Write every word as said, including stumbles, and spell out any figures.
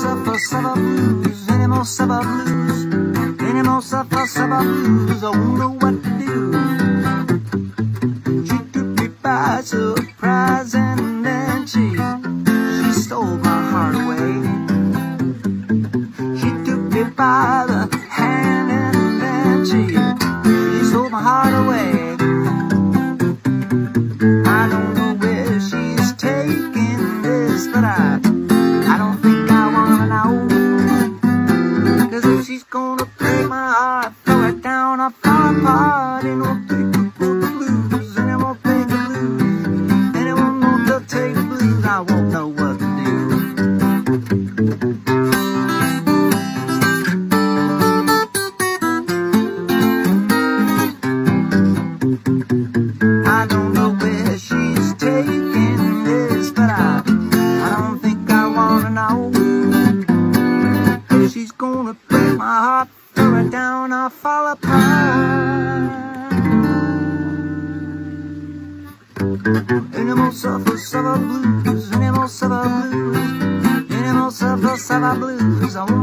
suffer, suffer blues, any more suffer blues, any more suffer, suffer blues. I won't know what to do. She took me by surprise and then she, she stole my heart away. She took me by the hand and then she, she stole my heart away. I don't know where she's taking this, but I, I don't think I wanna know. Cause if she's gonna break my heart, throw it down, I'll fall apart. Ain't no take the blues, and I won't take the blues. Anyone want to take the blues, I won't know what to do. I don't know where she's taking this, but I, I don't think I wanna know. If she's gonna break my heart, throw it down, I'll fall apart. Any more suffer, suffer blues, any more suffer blues, any more suffer, suffer blues. I